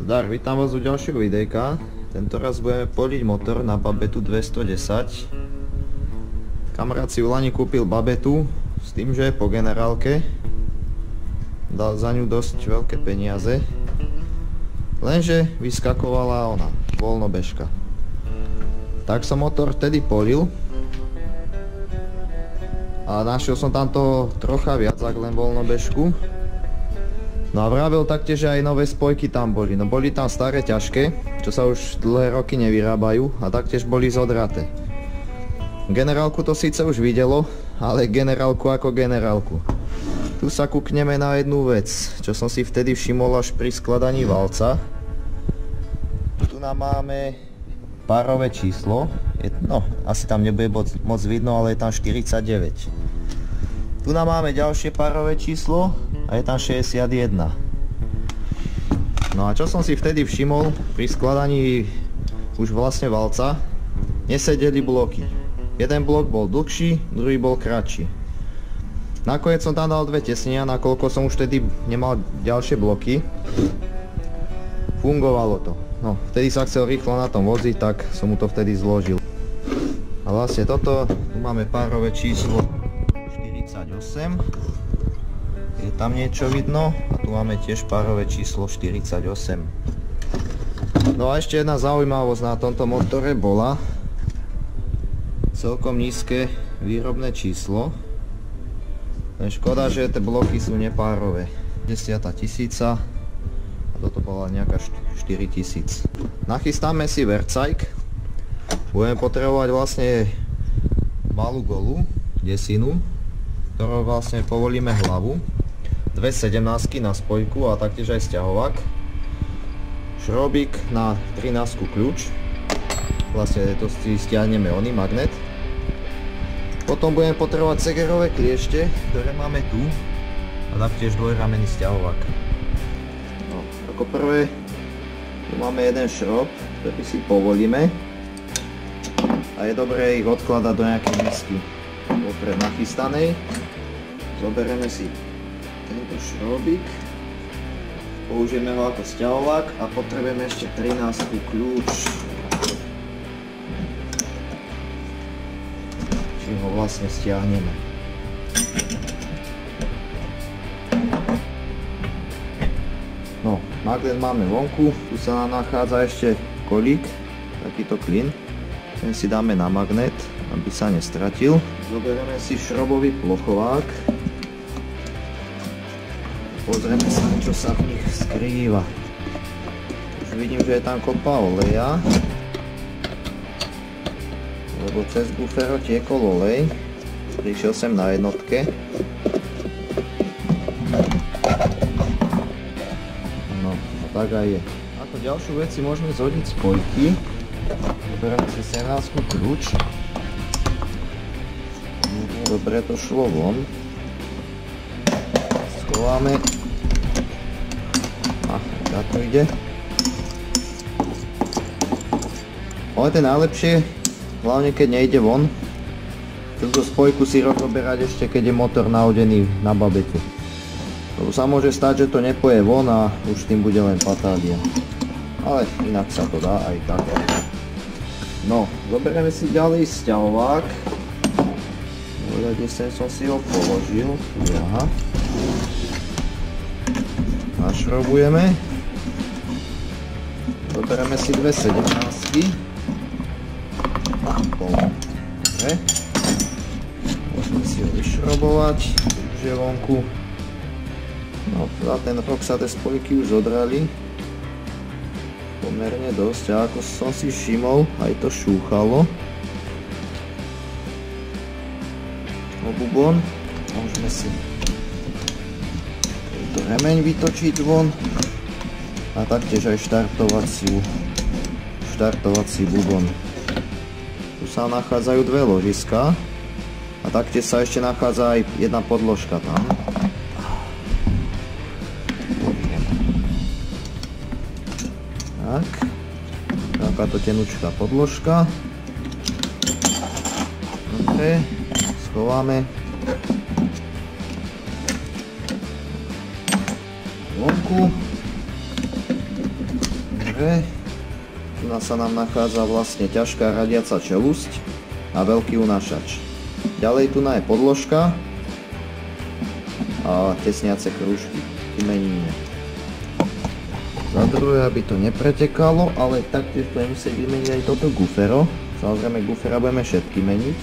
Zdar, vítam vás u ďalšieho videjka. Tento raz budeme poliť motor na Babetu 210. Kamarát si v lani kúpil Babetu s tým, že je po generálke. Dal za ňu dosť veľké peniaze. Lenže vyskakovala ona, voľnobežka. Tak som motor vtedy polil. A našiel som tam toho trocha viac ako len voľnobežku. No a vravel taktiež, že aj nové spojky tam boli. No boli tam staré ťažké, čo sa už dlhé roky nevyrábajú a taktiež boli zodraté. Generálku to síce už videlo, ale generálku ako generálku. Tu sa kúkneme na jednu vec, čo som si vtedy všimol až pri skladaní valca. Tu nám máme párové číslo. No, asi tam nebude moc vidno, ale je tam 49. Tu nám máme ďalšie párové číslo a je tam 61. No a čo som si vtedy všimol pri skladaní už vlastne valca, nesedeli bloky. Jeden blok bol dlhší, druhý bol kratší. Nakoniec som tam dal dve tesnenia, nakoľko som už vtedy nemal ďalšie bloky. Fungovalo to. No, vtedy sa chcel rýchlo na tom voziť, tak som mu to vtedy zložil. A vlastne toto, tu máme párové číslo 48. Je tam niečo vidno a tu máme tiež párové číslo 48. No a ešte jedna zaujímavosť na tomto motore bola celkom nízke výrobné číslo. Len škoda, že tie bloky sú nepárové. 10 000 a toto bola nejaká 4000. Nachystáme si vercajk. Budeme potrebovať vlastne malú golu, desinu, ktorou vlastne povolíme hlavu, dve 17-ky na spojku a taktiež aj sťahovák, šrobík na 13-ku kľúč, vlastne to si stiahneme oný magnet. Potom budeme potrebovať segerové kliešte, ktoré máme tu, a taktiež dvojramenný sťahovák. No, ako prvé tu máme jeden šrob, ktorý si povolíme a je dobré ich odkladať do nejakej misky vopred nachystanej. Zoberieme si tento šrobík, použijeme ho ako sťahovák a potrebujeme ešte 13-ku kľúč, čiže ho vlastne stiahneme. No, magnet máme vonku, tu sa nám nachádza ešte kolík, takýto klin, ten si dáme na magnet, aby sa nestratil. Zoberieme si šrobový plochovák. Pozrieme sa, čo sa v nich skrýva. Už vidím, že je tam kopa oleja, lebo cez bufero tiekol olej. Prišiel sem na jednotke. No, tak aj je. Ako ďalšiu vec si môžeme zhodiť spojky. Zoberieme si 17-ku kľúč. Dobre, to šlo von. Schováme. A tak to ide. Ale to je najlepšie, hlavne keď nejde von. Túto spojku si rozoberať ešte, keď je motor nahodený na Babete. Lebo sa môže stať, že to nepoje von a už tým bude len patália. Ale inak sa to dá aj tak. No, zoberieme si ďalej sťahovák. Kde som si ho položil. Aha. Našrobujeme. Zoberieme si dve 17-ky. Dobre. Môžeme si ho vyšrobovať. Už je vonku. No, za ten rok sa tie spojky už zodrali pomerne dosť a ako som si všimol, aj to šúchalo. Obubon. Môžeme si tento remeň vytočiť von a taktiež aj štartovací bubon. Tu sa nachádzajú dve ložiska a taktiež sa ešte nachádza aj jedna podložka tam. Tak, takáto tenučká podložka. Dobre. Schováme vonku. Dobre. Tu sa nám nachádza vlastne ťažká radiaca čelusť a veľký unášač. Ďalej tu je podložka a tesniace krúžky, vymeníme. Za druhé, aby to nepretekalo, ale taktiež budeme musieť vymeniť aj toto gufero. Samozrejme gufera budeme všetky meniť.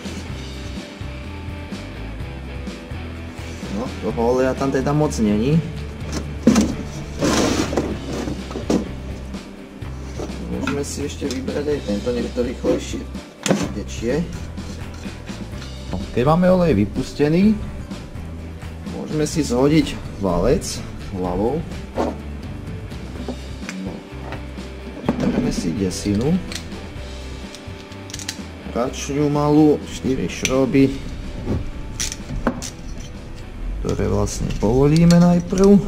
No, toho oleja tam teda moc není. Môžeme si ešte vybrať aj tento, nech to rýchlejšie tečie. No, keď máme olej vypustený, môžeme si zhodiť valec hlavou. No. Bereme si desinu. Račňu malú, 4 šroby, ktoré vlastne povolíme najprv.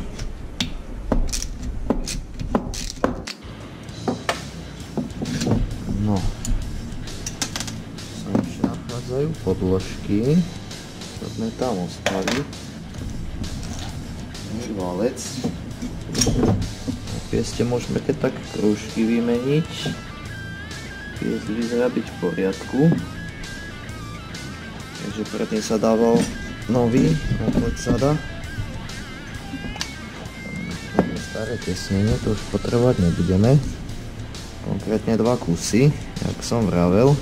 No. Sa ešte nachádzajú podložky, čo sme tam ostali. Valec. Na pieste môžeme keď tak krúžky vymeniť. Piest vyzerá byť v poriadku. Takže predtým sa dával nový, komplet sada. Máme staré tesnenie, to už potrebovať nebudeme. Konkrétne 2 kusy, jak som vravel.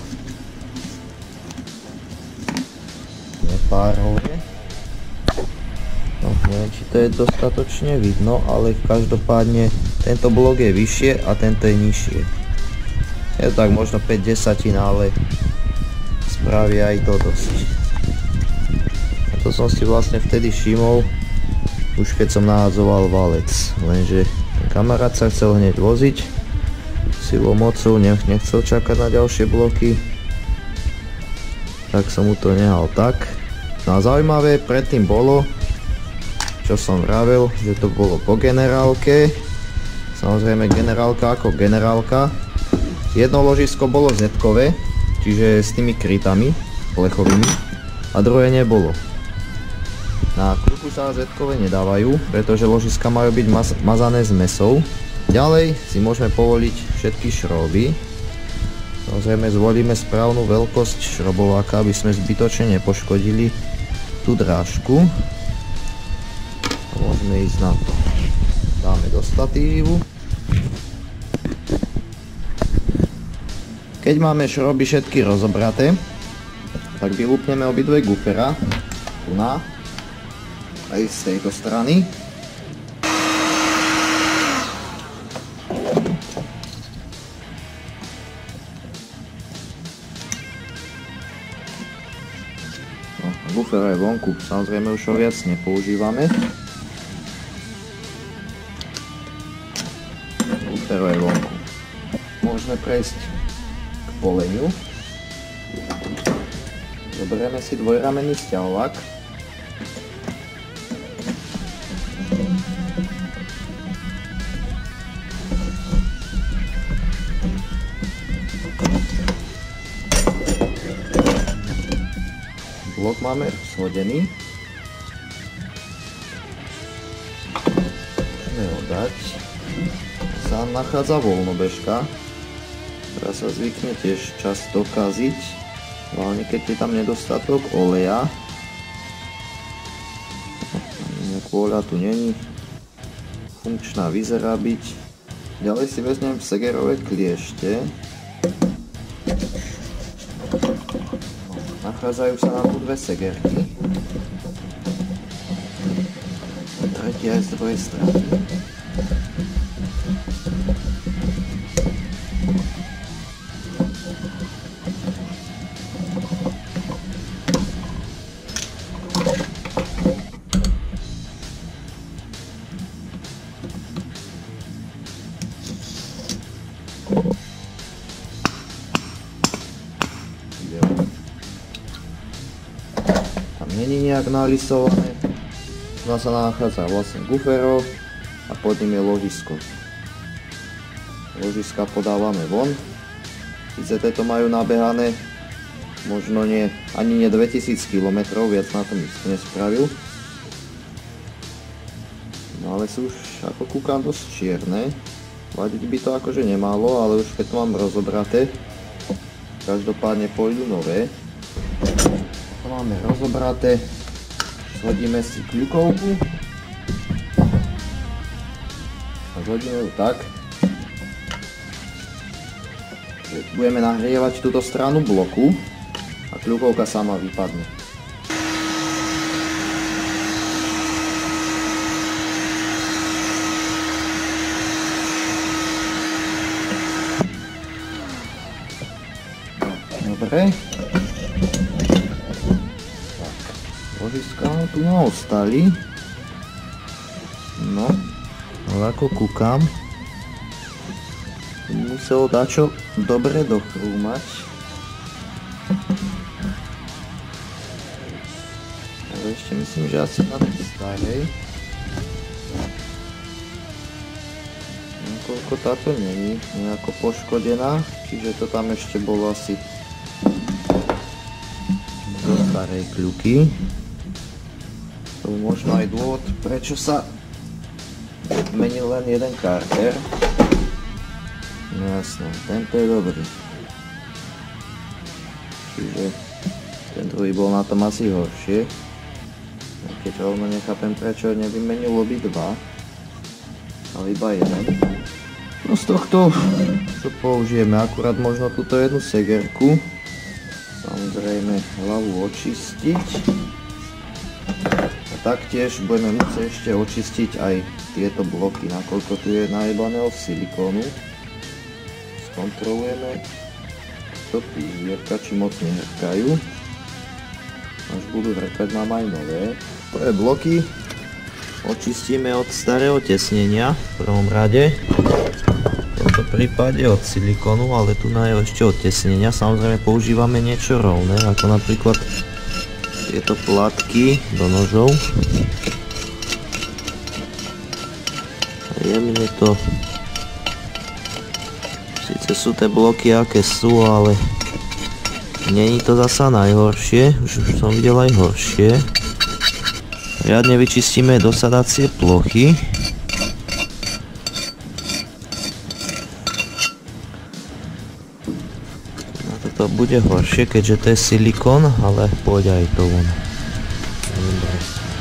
Nepárové. No, neviem, či to je dostatočne vidno, ale každopádne tento blok je vyššie a tento je nižšie. Je to tak možno 5 desatín, ale spraví aj to dosť. A to som si vlastne vtedy všimol, už keď som nahádzoval valec. Lenže kamarát sa chcel hneď voziť, silou mocou nechcel čakať na ďalšie bloky, tak som mu to nehal tak. No a zaujímavé predtým bolo, čo som vravel, že to bolo po generálke. Samozrejme generálka ako generálka. Jedno ložisko bolo Z-kové, čiže s tými krytami plechovými, a druhé nebolo. Na kruhu sa Z-kové nedávajú, pretože ložiska majú byť mazané s mäsou. Ďalej si môžeme povoliť všetky šroby. Samozrejme zvolíme správnu veľkosť šrobováka, aby sme zbytočne nepoškodili tú drážku. A môžeme ísť na to. Dáme do statívu. Keď máme šroby všetky rozobraté, tak vylúpneme obidve gufera, tu na, aj z tejto strany. No, gufer je vonku, samozrejme už ho viac nepoužívame. Gufer je vonku. Môžeme prejsť poleniu. Zoberieme si dvojramenný sťahovák. Blok máme shodený. Môžeme ho dať. Sa nachádza voľnobežka, ktorá sa zvykne tiež často kaziť, hlavne keď je tam nedostatok oleja. Nejakú oleja tu není, funkčná vyzerá byť. Ďalej si vezmem segerové kliešte. Nachádzajú sa nám tu 2 segerky. Tretia je z druhej strany. Tam není nejak narysované. Tu sa nachádza vlastne gufero a pod ním je ložisko. Ložiska podávame von. Sice tieto majú nabehané možno ani nie 2000 km, viac na tom isto nespravil. No ale sú už, ako kúkam, dosť čierne. Vadiť by to akože nemalo, ale už keď to mám rozobraté, každopádne pôjdu nové. To máme rozobraté, zhodíme si kľukovku a zhodíme ju tak, že budeme nahrievať túto stranu bloku a kľukovka sama vypadne. Dobre. Tak, ložiska tu ostali. No, ale ako kúkam, muselo dačo dobre dochrúmať. Ale ešte myslím, že asi na tej starej. Nakoľko táto není nejako poškodená, čiže to tam ešte bolo asi zo starej kľuky. To je možno aj dôvod, prečo sa menil len jeden karter. No jasné, tento je dobrý. Čiže ten druhý bol na tom asi horšie. Keď rovno nechápem, prečo nevymenil obidva, ale iba jeden. No z tohto, čo použijeme, akurát možno túto jednu segerku. Samozrejme hlavu očistiť. A taktiež budeme musieť ešte očistiť aj tieto bloky, nakoľko tu je najebaného silikónu. Skontrolujeme to pízierka, či moc nehrkajú. Až budú hrkať, mám aj nové. Prvé bloky očistíme od starého tesnenia v prvom rade. V tomto prípade od silikónu, ale tu je ešte od tesnenia. Samozrejme používame niečo rovné, ako napríklad tieto platky do nožov. Jemne to, síce sú tie bloky aké sú, ale není to zasa najhoršie, už som videl aj horšie. Riadne vyčistíme dosadacie plochy. No toto bude horšie, keďže to je silikón, ale pôjde aj to von. Dobre.